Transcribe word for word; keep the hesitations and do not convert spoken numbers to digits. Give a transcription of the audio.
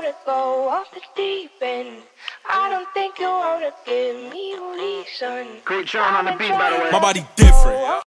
wanna go off the deep end. I don't think you wanna give me a reason. Great John on the beat, by the way. My body different.